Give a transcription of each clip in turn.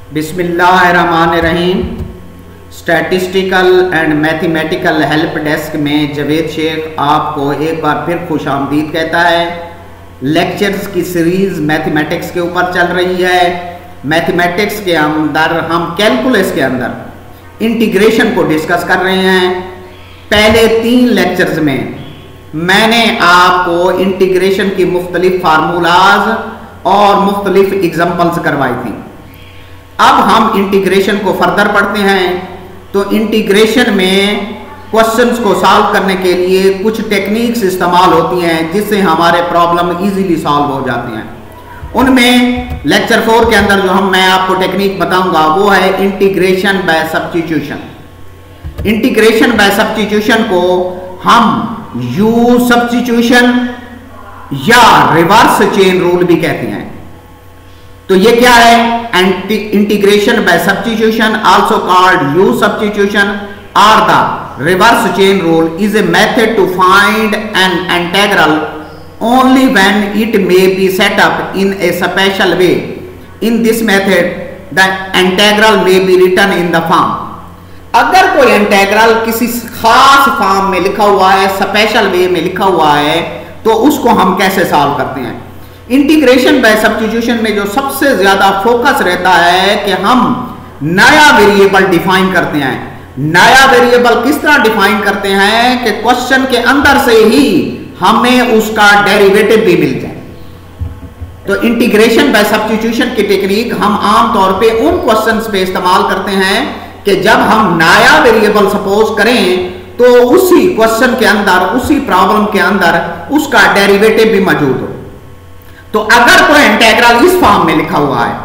बिस्मिल्लाहिर्रहमानिर्रहीम। Statistical and mathematical help desk में जावेद शेख आपको एक बार फिर खुश आमदीद कहता है। लेक्चर्स की सीरीज़ मैथमेटिक्स के ऊपर चल रही है। मैथमेटिक्स के अंदर हम कैलकुलस के अंदर इंटीग्रेशन को डिस्कस कर रहे हैं। पहले 3 लेक्चर्स में मैंने आपको इंटीग्रेशन की मुख्तलिफ फार्मूलाज और मुख्तलिफ एग्जाम्पल्स करवाई थी। अब हम इंटीग्रेशन को फर्दर पढ़ते हैं। तो इंटीग्रेशन में क्वेश्चंस को सॉल्व करने के लिए कुछ टेक्निक्स इस्तेमाल होती हैं जिससे हमारे प्रॉब्लम इजीली सॉल्व हो जाते हैं। उनमें लेक्चर 4 के अंदर जो मैं आपको टेक्निक बताऊंगा वो है integration by substitution. Integration by substitution को हम यू सब्स्टिट्यूशन या रिवर्स चेन रूल भी कहते हैं। तो ये क्या है? Integration by substitution, also called u substitution और the reverse chain rule, is a method to find an integral only when it may be set up in a special way. In this method, the integral may be written in the form. अगर कोई integral किसी खास form में लिखा हुआ है, special वे में लिखा हुआ है, तो उसको हम कैसे सॉल्व करते हैं? इंटीग्रेशन बाय सब्स्टिट्यूशन में जो सबसे ज्यादा फोकस रहता है कि हम नया वेरिएबल डिफाइन करते हैं। नया वेरिएबल किस तरह डिफाइन करते हैं कि क्वेश्चन के अंदर से ही हमें उसका डेरिवेटिव भी मिल जाए। तो इंटीग्रेशन बाय सब्स्टिट्यूशन की टेक्निक हम आमतौर पे उन क्वेश्चंस पे इस्तेमाल करते हैं कि जब हम नया वेरिएबल सपोज करें तो उसी क्वेश्चन के अंदर, उसी प्रॉब्लम के अंदर उसका डेरिवेटिव भी मौजूद हो। तो अगर कोई इंटीग्रल इस फॉर्म में लिखा हुआ है,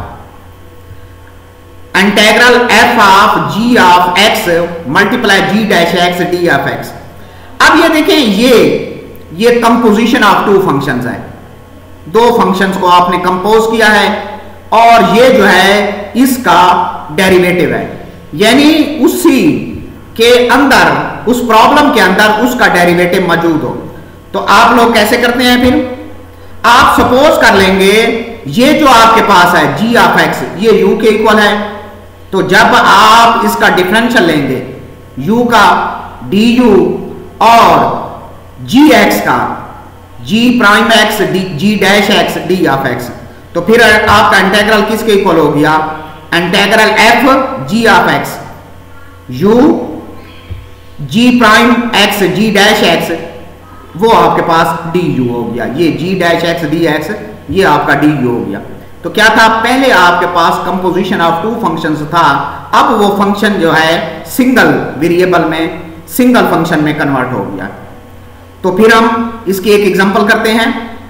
integral f of g of x multiply g dash x d of x। अब ये देखें, ये कंपोजिशन ऑफ 2 फंक्शंस है। 2 फंक्शंस को आपने कंपोज किया है और ये जो है इसका डेरिवेटिव है, यानी उसी के अंदर, उस प्रॉब्लम के अंदर उसका डेरिवेटिव मौजूद हो। तो आप लोग कैसे करते हैं? फिर आप सपोज कर लेंगे ये जो आपके पास है g ऑफ x, ये u के इक्वल है। तो जब आप इसका डिफरेंशियल लेंगे u का du और gx का g prime x g dash x d of x, तो फिर आपका इंटीग्रल किसके इक्वल हो गया? Integral f g of x u g prime x g dash x, वो आपके पास du हो गया। ये g डैश x dx, ये आपका du हो गया। तो क्या था? पहले आपके पास कंपोजिशन ऑफ 2 फंक्शंस था, अब वो फंक्शन जो है सिंगल वेरिएबल में, सिंगल फंक्शन में कन्वर्ट हो गया। तो फिर हम इसकी एक एग्जांपल करते हैं।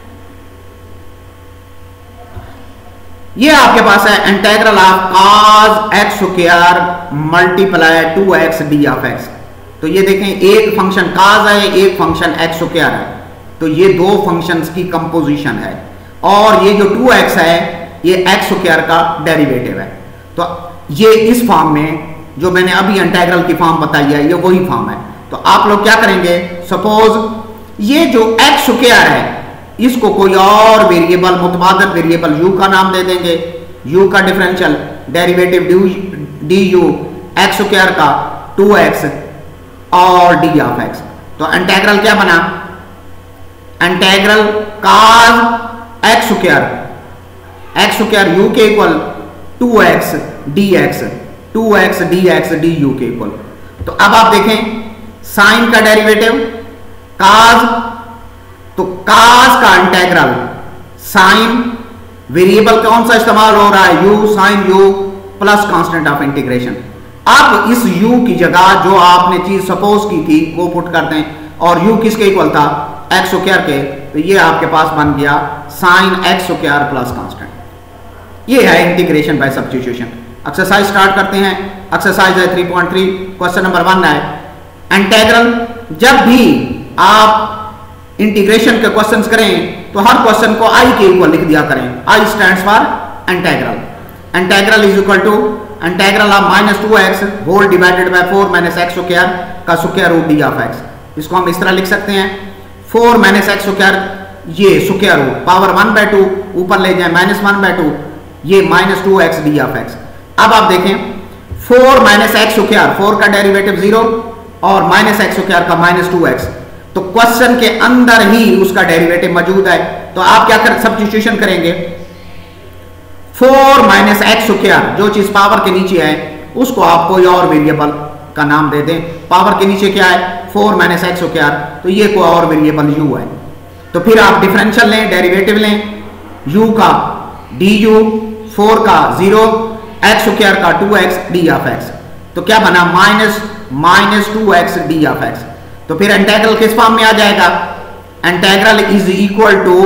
ये आपके पास है integral of cos x square multiply 2x d of x। तो ये देखें, एक फंक्शन cos है, एक फंक्शन x स्क्वायर है। तो ये 2 फंक्शंस की कंपोजिशन है और ये जो 2x है ये x स्क्वायर का डेरिवेटिव है। तो ये इस फॉर्म में जो मैंने अभी इंटीग्रल की फॉर्म बताई है, ये वही फॉर्म है। तो आप लोग क्या करेंगे? सपोज ये जो x स्क्वायर है इसको कोई और वेरिएबल, मुतबादल वेरिएबल u का नाम दे देंगे। u का differential derivative du x square का 2x और d ऑफ x। तो इंटीग्रल क्या बना? Integral cos x square u के equal 2x dx, 2x dx du के इक्वल। तो अब आप देखें साइन का डेरिवेटिव cos, तो cos का इंटीग्रल साइन वेरिएबल कौन सा इस्तेमाल हो रहा है? u sine u plus constant of integration. अब इस u की जगह जो आपने चीज सपोज की थी वो पुट कर दें और u किसके इक्वल था? x स्क्वायर के। तो ये आपके पास बन गया sine x square plus constant. ये है integration by substitution. Exercise start करते हैं। एक्सरसाइज है 3.3, क्वेश्चन नंबर 1 है इंटीग्रल। जब भी आप इंटीग्रेशन के क्वेश्चंस करें तो हर क्वेश्चन को i के इक्वल लिख दिया करें। i stands for integral. Integral is equal to integral of -2x whole divided by 4 - x square का square root d of x। इसको हम इस तरह लिख सकते हैं 4 - x स्क्वायर, ये स्क्वायर रूट पावर 1/2 ऊपर ले जाए -1/2, ये -2x d ऑफ x। अब आप देखें 4 माइनस एक्स स्क्वायर, 4 का डेरिवेटिव 0 और माइनस एक्स स्क्वायर का माइनस 2x, तो क्वेश्चन के अंदर ही उसका डेरिवेटिव मौजूद है। तो आप क्या कर सब्स्टिट्यूशन करेंगे, 4 माइनस एक्स स्क्वायर जो चीज पावर के नीचे है उसको आप कोई और वेरिएबल का नाम दे दें। पावर के नीचे क्या है, 4 माइनस एक्स स्क्वायर, तो ये कोई और वेरिएबल u है। तो फिर आप डिफरेंशियल लें, डेरिवेटिव लें, u का du, 4 का 0, एक्स स्क्वायर का 2x डी ऑफ x, तो क्या बना minus 2x D of x। तो फिर इंटीग्रल किस फॉर्म में आ जाएगा, integral is equal to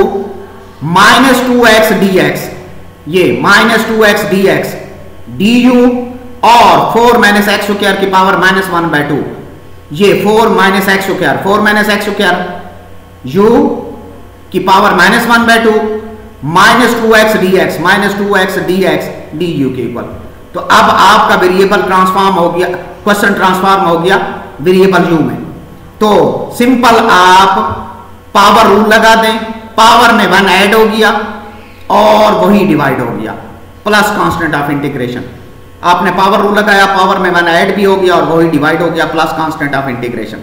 minus 2x dx, ये माइनस 2x dx du और 4 माइनस एक्स स्क्वायर की पावर -1/2, ये 4 minus x square, 4 minus x square u की power -1/2 minus 2x dx, minus 2x dx du के equal. तो अब आपका variable transform हो गया, क्वेश्चन ट्रांसफॉर्म हो गया वेरिएबल u में। तो सिंपल आप पावर रूल लगा दें, पावर में 1 ऐड हो गया और वही डिवाइड हो गया, प्लस कांस्टेंट ऑफ इंटीग्रेशन। आपने पावर रूल लगाया, पावर में 1 ऐड भी हो गया और वही डिवाइड हो गया, प्लस कांस्टेंट ऑफ इंटीग्रेशन।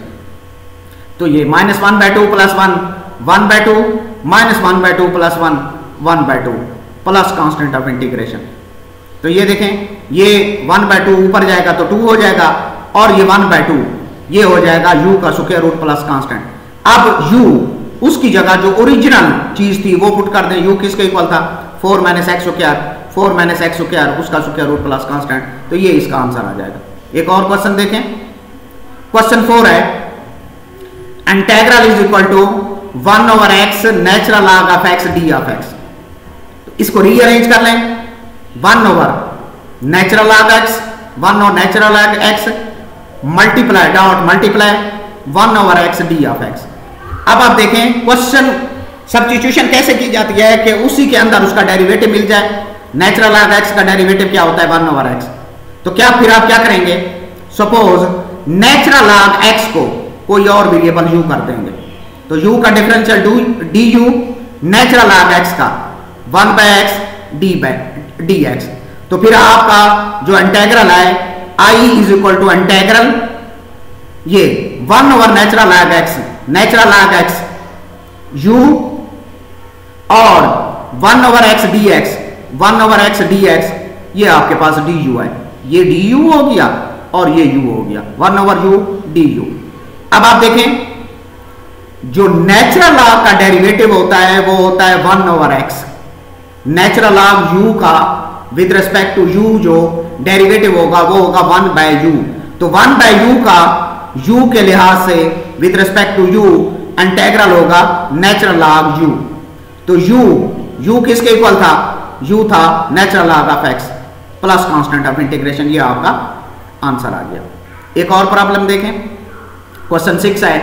तो ये -1/2 plus 1 1/2 -1/2 plus 1 1/2 plus constant of integration. तो ये देखें, ये 1/2 ऊपर जाएगा तो 2 हो जाएगा और ये 1/2 ये हो जाएगा u का स्क्वायर रूट प्लस कांस्टेंट। अब u उसकी जगह जो ओरिजिनल चीज थी वो पुट कर दें, u किसके इक्वल था, 4 minus x square, 4 minus x square उसका स्क्वायर रूट प्लस कांस्टेंट, तो ये इसका आंसर आ जाएगा। एक और क्वेश्चन देखें, क्वेश्चन 4 है integral is equal to 1/x natural log of x d of x। इसको रीअरेंज कर लें, 1 natural log x, 1 natural log x multiply dot multiply 1/x d of x। अब आप देखें क्वेश्चन सब्स्टिट्यूशन कैसे की जाती है कि उसी के अंदर उसका डेरिवेटिव मिल जाए। नेचुरल लॉग x का डेरिवेटिव क्या होता है, 1/x। तो क्या फिर आप क्या करेंगे, सपोज नेचुरल लॉग x को कोई और वेरिएबल u कर देंगे, तो u का differential du natural log x का 1/x dx। तो फिर आपका जो इंटीग्रल है I is equal to integral ये 1 natural log x, natural log x u और 1/x dx, 1/x dx, ये आपके पास du है, ये du हो गया और ये u हो गया, 1/u du। अब आप देखें जो नेचुरल लॉग का डेरिवेटिव होता है वो होता है 1/x। नेचुरल लॉग u का विद रिस्पेक्ट टू u जो डेरिवेटिव होगा वो होगा 1/u। तो 1/u का u के लिहाज से with respect to u integral होगा नेचुरल लॉग u। तो u किसके इक्वल था, u था natural log of x plus constant of integration, ये आपका आंसर आ गया। एक और प्रॉब्लम देखें, क्वेश्चन 6 है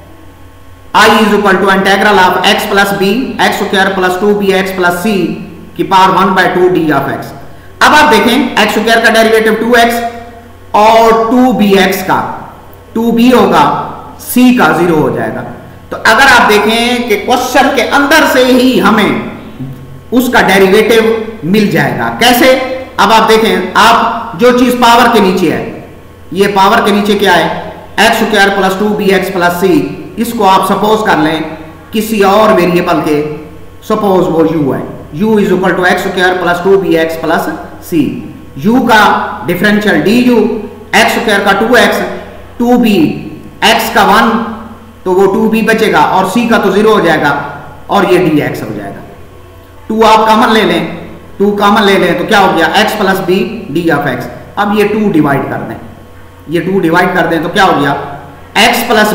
I is equal to integral of x plus b x square plus 2bx plus c की पावर 1/2 डी ऑफ x। अब आप देखें x स्क्वायर का डेरिवेटिव 2x और 2bx का 2b होगा, c का 0 हो जाएगा। तो अगर आप देखें कि क्वेश्चन के अंदर से ही हमें उसका डेरिवेटिव मिल जाएगा, कैसे। अब आप देखें, आप जो चीज पावर के नीचे है, ये पावर के नीचे क्या है, x square plus 2bx plus c, इसको आप सपोज कर लें किसी और वेरिएबल के, सपोज वो u है, u is equal to x square plus 2bx plus c। u का डिफरेंशियल du, एक्स स्क्वायर का 2x, 2b, x का 1 तो वो 2b बचेगा और c का तो 0 हो जाएगा और ये dx हो जाएगा। 2 आप कॉमन ले लें, 2 कॉमन ले लें तो क्या हो गया, x plus b d of x। अब ये 2 डिवाइड कर दें, ये 2 डिवाइड कर दें तो क्या हो गया, x plus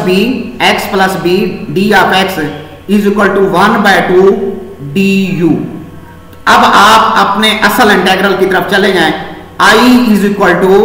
b d of x is equal to 1/2 du। अब आप अपने असल इंटीग्रल की तरफ चले जाएं, I is equal to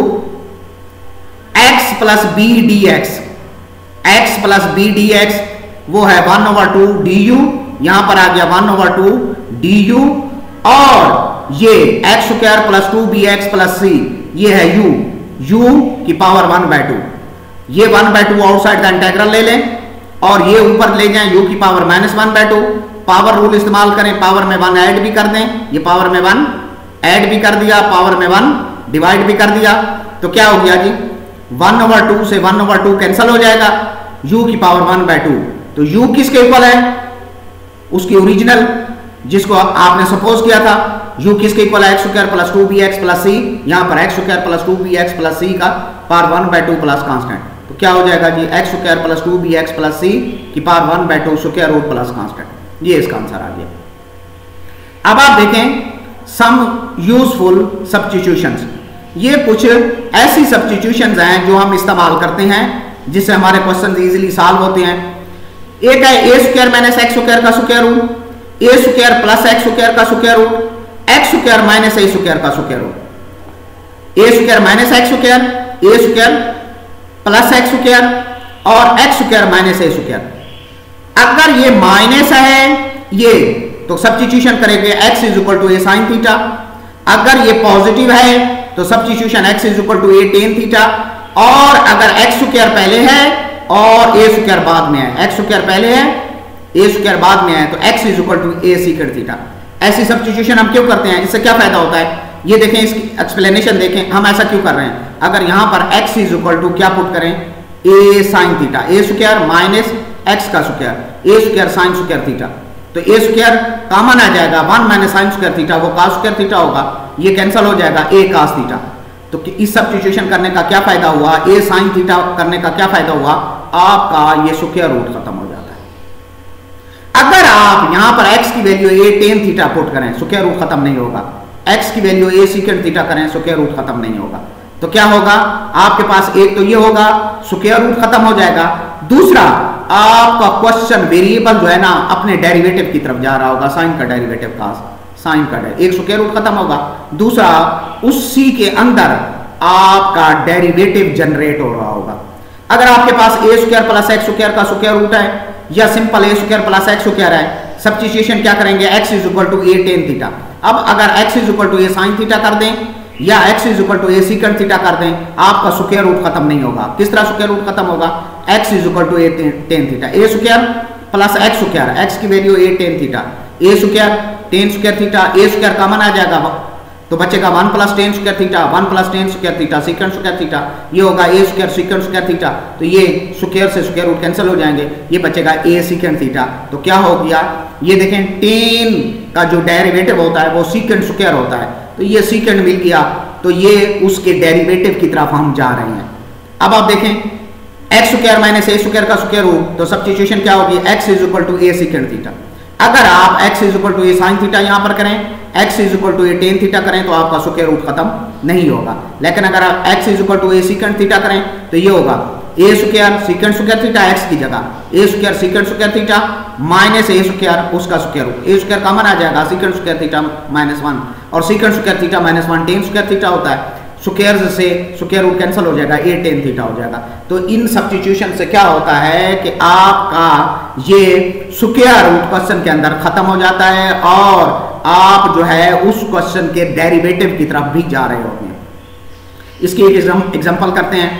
x plus b dx, x plus b dx वो है 1/2 du, यहां पर आ गया 1/2 du और ये x square plus 2bx plus c ये है u की पावर 1/2। ये 1/2 आउटसाइड का इंटीग्रल ले लें और ये ऊपर ले जाएं u की पावर -1/2। पावर रूल इस्तेमाल करें, पावर में 1 ऐड भी कर दें, ये पावर में 1 ऐड भी कर दिया, पावर में 1 डिवाइड भी कर दिया तो क्या हो गया जी, 1/2 से 1/2 कैंसिल हो जाएगा, u की पावर 1/2। तो u किसके इक्वल है, उसकी ओरिजिनल जिसको आपने सपोज किया था, u किसके इक्वल है, x² + 2bx + c। यहां पर x² + 2bx + c का पावर 1/2 प्लस कांस्टेंट, तो क्या हो जाएगा जी, x² + 2bx + c की power 1/2 square root plus constant. ये इसका आंसर आ गया। अब आप देखें सम यूजफुल सब्स्टिट्यूशंस। ये कुछ ऐसी सब्स्टिट्यूशंस हैं जो हम इस्तेमाल करते हैं जिससे हमारे क्वेश्चन इजीली सॉल्व होते हैं। एक है a² - x² का स्क्वायर रूट, a² + x² का स्क्वायर रूट, x² - a² का square root, a² - x², a² + x² और x² - a²। अगर ये माइनस है ये तो सब्स्टिट्यूशन करेंगे x = a sin थीटा। अगर ये पॉजिटिव है तो substitution x = a tan theta. और अगर x² पहले है और a² बाद में है, x² पहले है a² बाद में है तो x = a secant थीटा। ऐसी सब्स्टिट्यूशन हम क्यों करते हैं, इससे क्या फायदा होता है, ये देखें, इसकी एक्सप्लेनेशन देखें। हम ऐसा क्यों कर रहे हैं, अगर यहां पर x = क्या पुट करें, a sin theta, a² - x का स्क्वायर, a² sin² थीटा, तो a² कॉमन आ जाएगा, 1 - sin² थीटा, वो cos² थीटा होगा, ये कैंसिल हो जाएगा, a cos थीटा। तो इस सब्स्टिट्यूशन करने का क्या फायदा हुआ, a sin थीटा करने का क्या फायदा हुआ, आपका ये स्क्वायर रूट खत्म हो जाता है। अगर आप यहां पर x की value a tan theta put करें, स्क्वायर रूट खत्म नहीं होगा, x की वैल्यू a secant थीटा करें, स्क्वायर रूट खत्म नहीं होगा। तो क्या होगा, आपके पास एक तो ये होगा, स्क्वायर रूट खत्म हो जाएगा। दूसरा, आपका क्वेश्चन वेरिएबल जो है ना अपने डेरिवेटिव की तरफ जा रहा होगा, साइन का डेरिवेटिव का, साइन का एक स्क्वायर रूट खत्म होगा, दूसरा उसी के अंदर आपका डेरिवेटिव जनरेट हो रहा होगा। अगर आपके पास a² + x² का स्क्वायर रूट है या सिंपल a² + x² है, सब्स्टिट्यूशन क्या करेंगे, x = a tan थीटा। अब अगर x = a sin थीटा कर दें या x = a secant थीटा कर दें, आपका स्क्वायर रूट खत्म नहीं होगा। किस तरह स्क्वायर रूट खत्म होगा, x = a tan theta, a² + x², x की value a tan theta, a² tan² theta, a² common आ जाएगा तो बचेगा 1 + tan² theta, 1 + tan² theta, secant² theta, ये होगा a² secant² थीटा। तो ये स्क्वायर से स्क्वायर रूट कैंसिल हो जाएंगे, ये बचेगा a secant थीटा। तो क्या हो गया, ये देखें tan का जो डेरिवेटिव होता है वो secant² होता है, तो ये secant मिल गया, तो ये उसके डेरिवेटिव की तरफ हम जा रहे हैं। अब आप देखें x² - a² का स्क्वायर रूट, तो सब्स्टिट्यूशन क्या होगी, x = a secant थीटा। अगर आप x = a sin थीटा यहां पर करें, x = a tan थीटा करें तो आपका स्क्वायर रूट खत्म नहीं होगा। लेकिन अगर आप x = a secant थीटा करें तो ये होगा a² secant² थीटा, x की जगह a² secant² theta minus a² उसका स्क्वायर रूट, a² कॉमन आ जाएगा, secant² थीटा -1 और secant² थीटा -1 tan² थीटा होता है, स्क्वायर से स्क्वायर रूट कैंसिल हो जाएगा, a tan थीटा हो जाएगा। तो इन सब्स्टिट्यूशन से क्या होता है कि आपका ये स्क्वायर रूट क्वेश्चन के अंदर खत्म हो जाता है और आप जो है उस क्वेश्चन के डेरिवेटिव की तरफ भी जा रहे होते हैं। इसकी एक एग्जांपल करते हैं,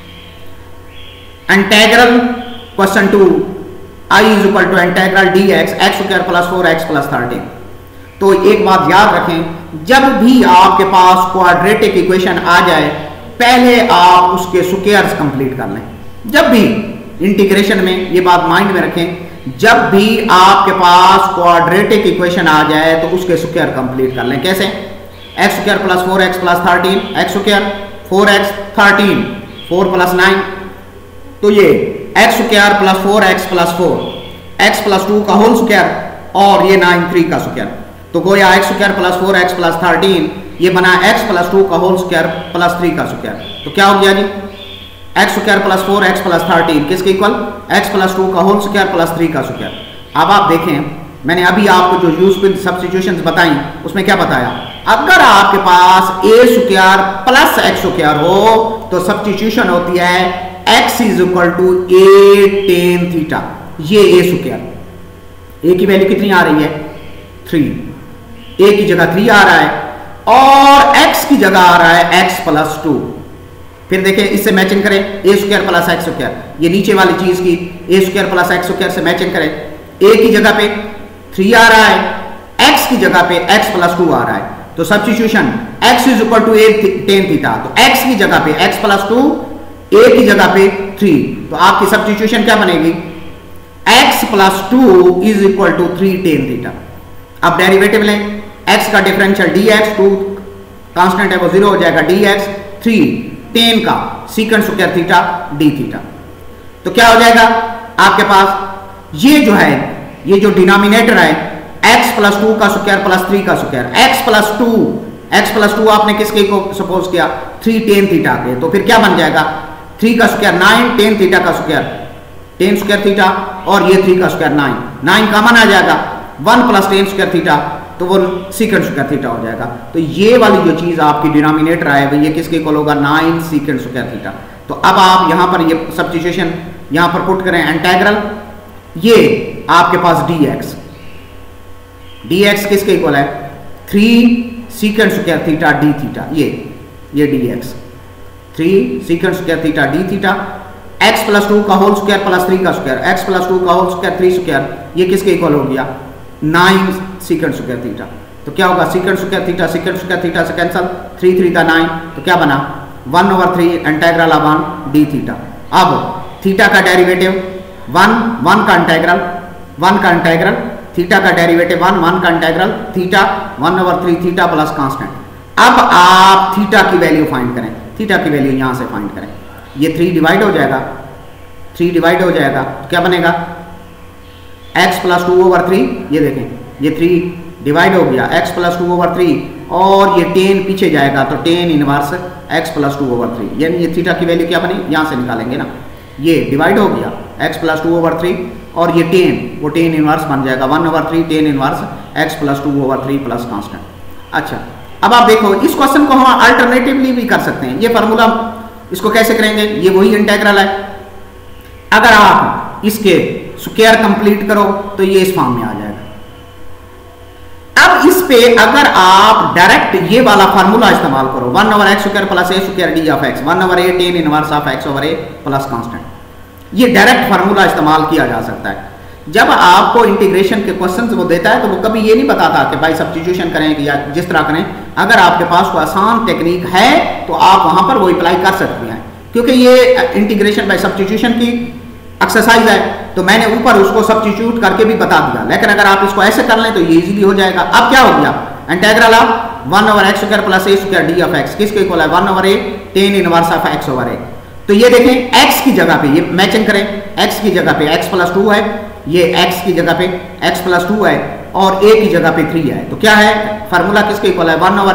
integral question 2 I = integral dx x² + 4x + 13। तो एक बात याद रखें, जब भी आपके पास क्वाड्रेटिक इक्वेशन आ जाए पहले आप उसके स्क्वायर्स कंप्लीट कर लें। जब भी इंटीग्रेशन में, ये बात माइंड में रखें, जब भी आपके पास क्वाड्रेटिक इक्वेशन आ जाए तो उसके स्क्वायर कंप्लीट कर लें। कैसे, x² + 4x + 13, x² 4x 13 4 + 9, तो ये x² + 4x + 4 x + 2 का होल स्क्वायर और ये 9 3 का स्क्वायर, तो गोया x² + 4x + 13 ये बना x + 2 का होल स्क्वायर + 3 का स्क्वायर। तो क्या हो गया जी, x² + 4x + 13 किसके इक्वल, x + 2 का होल स्क्वायर + 3 का स्क्वायर। अब आप देखें, मैंने अभी आपको जो यूजफुल सब्स्टिट्यूशंस बताई उसमें क्या बताया, अगर आपके पास a² + x² हो तो सब्स्टिट्यूशन होती है x = a tan थीटा। ये a², a की वैल्यू कितनी आ रही है, 3, a की जगह 3 आ रहा है और x की जगह आ रहा है x + 2। फिर देखें, इससे मैचिंग करें, a² + x², ये नीचे वाली चीज की a² + x² से मैचिंग करें, a की जगह पे 3 आ रहा है, x की जगह पे x + 2 आ रहा है, तो substitution x is equal to a tan theta, तो x की जगह पे x प्लस 2, a की जगह पे 3, तो आपकी सब्स्टिट्यूशन क्या बनेगी, x plus 2 is equal to 3 tan theta. अब डेरिवेटिव लें, x का डिफरेंशियल dx, 2 कांस्टेंट है वो 0 हो जाएगा, dx 3 टेन का सीकेंट स्क्वायर थीटा d थीटा। तो क्या हो जाएगा आपके पास, ये जो है ये जो डिनोमिनेटर है x प्लस 2 का स्क्वायर प्लस 3 का स्क्वायर, x प्लस 2 आपने किसके को सपोज किया, 3 टेन थीटा के, तो फिर क्या बन जाएगा 3 का स्क्वायर 9 टेन थीटा का स्क्वायर 10 स्क्वायर थीटा, और ये 3 का स्क्वायर 9 कॉमन आ जाएगा, 1 प्लस 10 स्क्वायर थीटा, तो वो सीकेंट स्क्वायर थीटा हो जाएगा। तो ये वाली जो चीज आपकी डिनोमिनेटर आएगा ये किसके इक्वल होगा, 9 सीकेंट स्क्वायर थीटा। तो अब आप यहां पर ये सब्स्टिट्यूशन यहां पर पुट करें, इंटीग्रल ये आपके पास dx किसके इक्वल है, 3 secant square theta d theta, ये dx 3 secant square theta d theta, x plus 2 का होल स्क्वायर प्लस 3 का स्क्वायर, x प्लस 2 का होल स्क्वायर 3 स्क्वायर, ये किसके इक्वल हो गया, 9 सीकेंट स्क्वायर थीटा। तो क्या होगा, सीकेंट स्क्वायर थीटा से कैंसल, 3 3 का 9, तो क्या बना 1/3 इंटीग्रल अपॉन d थीटा। अब थीटा का डेरिवेटिव 1 का इंटीग्रल थीटा का डेरिवेटिव 1 का integral theta 1/3 theta plus constant. अब आप थीटा की वैल्यू फाइंड करें, थीटा की वैल्यू यहां से फाइंड करें, ये 3 डिवाइड हो जाएगा, तो क्या बनेगा x प्लस 2/3, ये देखें ये 3 डिवाइड हो गया, x प्लस 2/3, और ये 10 पीछे जाएगा तो 10 इनवर्स x प्लस 2/3, यानी ये थीटा की वैल्यू क्या बनी, यहां से निकालेंगे ना, ये डिवाइड हो गया x प्लस 2/3 और ये 10 वो 10 इनवर्स बन जाएगा 1/3 10 inverse x plus 2/3 plus constant. अच्छा अब आप देखो इस क्वेश्चन को हम अल्टरनेटिवली भी कर सकते हैं, ये फार्मूला इसको कैसे करेंगे, ये वही इंटीग्रल है, अगर आप इसके स्क्वायर कंप्लीट करो तो ये इस फॉर्म में आ जाएगा। अब इस पे अगर आप डायरेक्ट ये वाला फार्मूला इस्तेमाल करो 1/x² plus a² d of x 1/a tan inverse of x/a plus constant, ये डायरेक्ट फार्मूला इस्तेमाल किया जा सकता है। जब आपको इंटीग्रेशन के क्वेश्चंस वो देता है तो वो कभी ये नहीं बताता कि भाई सब्स्टिट्यूशन करें या जिस तरह करें, अगर आपके पास कोई आसान टेक्निक है तो आप वहां पर वो अप्लाई कर सकते हैं, क्योंकि ये इंटीग्रेशन बाय सब्स्टिट्यूशन की एक्सरसाइज है, तो मैंने ऊपर उसको सब्स्टिट्यूट करके भी बता दिया, लेकिन अगर आप इसको ऐसे कर लें तो ये इजीली हो जाएगा। अब क्या हो गया, integral of 1/x² plus a² d of x किसके इक्वल है 1/a tan inverse of x/a। तो ये देखें x की जगह पे ये मैचिंग करें, x की जगह पे x प्लस 2 है, ये x की जगह पे x प्लस 2 है और a की जगह पे 3 है, तो क्या है फार्मूला किसके इक्वल है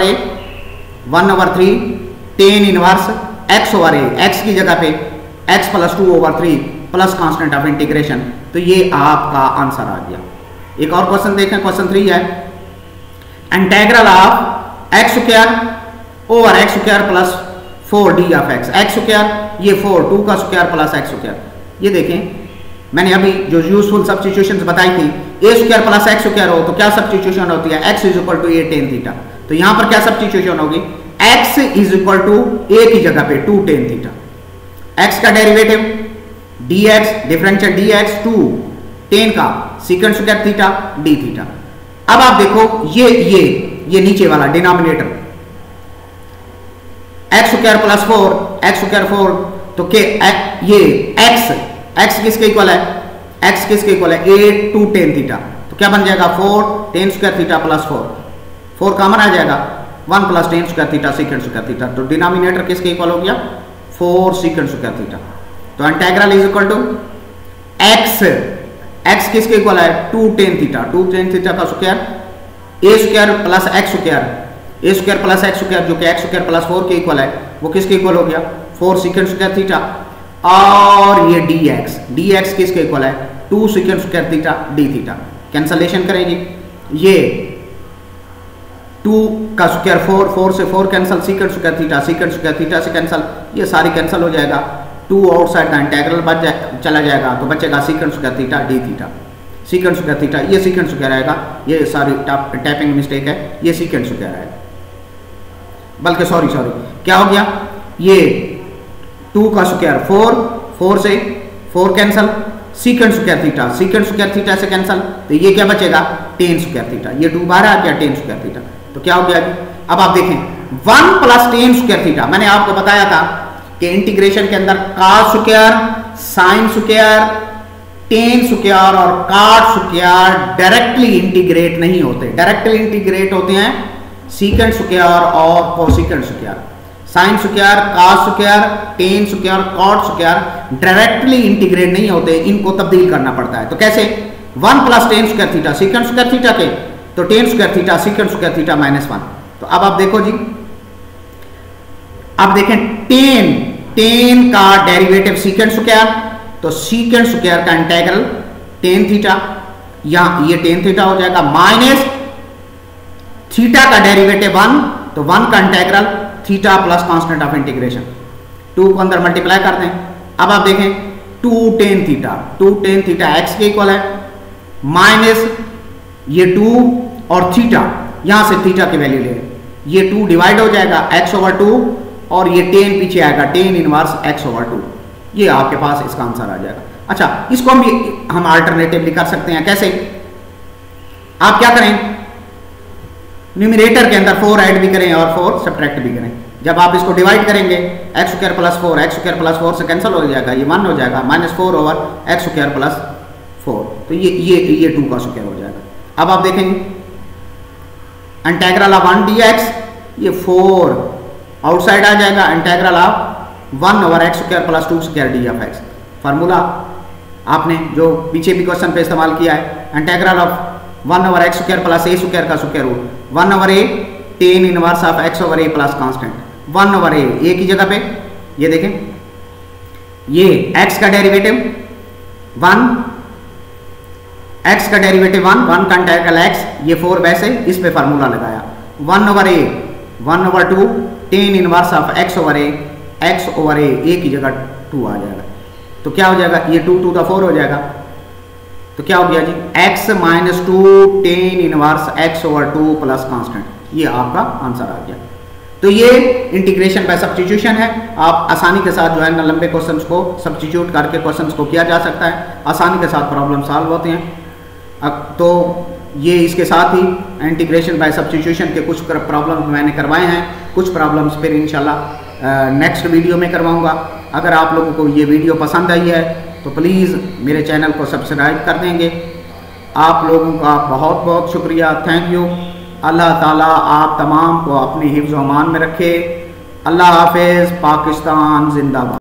1/3 tan इनवर्स x/a, x की जगह पे x plus 2/3 plus constant of integration, तो ये आपका आंसर आ गया। एक और क्वेश्चन देखें, क्वेश्चन 3 है integral of x² plus 4d of x² ये 4 2 का स्क्वायर प्लस x², ये देखें मैंने अभी जो यूजफुल सब्स्टिट्यूशंस बताई थी, a² प्लस x² हो तो क्या सब्स्टिट्यूशन होती है, x is equal to a tan theta, तो यहां पर क्या सब्स्टिट्यूशन होगी, x is equal to a की जगह पे 2 tan थीटा, x का derivative dx differential dx 2 tan का secant square theta d theta. अब आप देखो ये नीचे वाला डिनोमिनेटर x² प्लस 4 तो के ये x किसके इक्वल है, x किसके इक्वल है a 2 tan थीटा, तो क्या बन जाएगा 4 tan square theta plus 4 common आ जाएगा 1 plus tan square theta secant square theta, तो डिनोमिनेटर किसके इक्वल हो गया 4 सीकेंट स्क्वायर थीटा। तो integral is equal to x किसके इक्वल है 2 tan थीटा का स्क्वायर a² प्लस x² जो कि x² प्लस 4 के इक्वल है, वो किसके इक्वल हो गया 4 सीकेंट स्क्वायर थीटा, और ये dx किसके इक्वल है 2 secant square theta d theta. Cancellation करेंगे, ये 2 का स्क्वायर 4 से 4 कैंसल, सीकेंट स्क्वायर थीटा से कैंसल, ये सारी कैंसल हो जाएगा, 2 आउटसाइड का इंटीग्रल चला जाएगा तो बचेगा secant square theta d theta, secant square theta, ये सीकेंट स्क्वायर आएगा, ये सारी टैपिंग मिस्टेक है, ये सीकेंट स्क्वायर आएगा, बल्कि सॉरी क्या हो गया, ये 2 का स्क्वायर 4 से 4 कैंसल, सीकेंट स्क्वायर थीटा से कैंसल, तो ये क्या बचेगा tan स्क्वायर थीटा, ये 2 बार आ गया tan स्क्वायर थीटा, तो क्या हो गया अब आप देखें 1 प्लस टेन स्क्वायर थीटा, मैंने आपको बताया था कि इंटीग्रेशन के अंदर cos square, sine square, tan square और कॉट स्क्वायर डायरेक्टली इंटीग्रेट नहीं होते, डायरेक्टली इंटीग्रेट होते हैं सीकेंट स्क्वायर और cosecant square. Sine square, cos square, tan square, cot square directly integrate नहीं होते, इनको तब्दील करना पड़ता है। तो कैसे 1 plus tan square theta secant square theta के, तो tan square theta secant square theta -1। तो अब आप देखो जी, अब देखें टेन का डेरिवेटिव सीकेंट स्क्वायर, तो सीकेंट स्क्वायर का इंटीग्रल टेन थीटा, यहां ये टेन थीटा हो जाएगा, माइनस थीटा का डेरिवेटिव 1, तो 1 का integral theta plus constant of integration, 2 को अंदर मल्टीप्लाई कर दें। अब आप देखें 2 टेन थीटा एक्स के इक्वल है, माइनस ये 2 और थीटा, यहां से थीटा की वैल्यू ले, ये 2 डिवाइड हो जाएगा x/2 और ये टेन पीछे आएगा, टेन इनवर्स x/2, ये आपके पास इसका आंसर आ जाएगा। अच्छा, इसको हम अल्टरनेटिवली कर सकते हैं। कैसे? आप क्या करें, न्यूमरेटर के अंदर 4 ऐड भी करें और 4 सब्ट्रैक्ट भी करें। जब आप इसको डिवाइड करेंगे x² + 4, x² + 4 से कैंसिल हो जाएगा, ये 1 हो जाएगा, -4 ओवर x² + 4, तो ये 2 का स्क्वायर हो जाएगा। अब आप देखेंगे इंटीग्रल ऑफ 1 dx, ये 4 आउटसाइड आ जाएगा, integral of 1 over x² + 2² d of x। Formula आपने जो पीछे भी क्वेश्चन पे इस्तेमाल किया है, integral of 1 over x² + a² का square root, 1 over a tan inverse of x over a plus constant, 1 over a की जगह पे ये देखें, ये x का डेरिवेटिव 1, x का डेरिवेटिव 1 का इंटीग्रल x, ये 4 वैसे इस पे फार्मूला लगाया, 1 over a 1 over 2 tan inverse of x over a की जगह 2 आ जाएगा। तो क्या हो जाएगा, ये 2 × 4 हो जाएगा, तो क्या हो गया जी, x - 2 tan inverse x over 2 plus constant, ये आपका आंसर आ गया। तो ये इंटीग्रेशन बाय सब्स्टिट्यूशन है। आप आसानी के साथ जो है ना लंबे क्वेश्चंस को सब्स्टिट्यूट करके क्वेश्चंस को किया जा सकता है, आसानी के साथ प्रॉब्लम सॉल्व होते हैं। अब तो ये इसके साथ ही इंटीग्रेशन बाय सब्स्टिट्यूशन के कुछ प्रॉब्लम्स मैंने करवाए हैं, कुछ प्रॉब्लम्स फिर इंशाल्लाह नेक्स्ट वीडियो में करवाऊंगा। अगर आप लोगों को ये वीडियो पसंद आई है तो प्लीज़ मेरे चैनल को सब्सक्राइब कर देंगे। आप लोगों का बहुत बहुत शुक्रिया, थैंक यू। अल्लाह ताला आप तमाम को अपनी हिफ्ज़-ओ-अमान में रखे। अल्लाह हाफ़िज़। पाकिस्तान जिंदाबाद।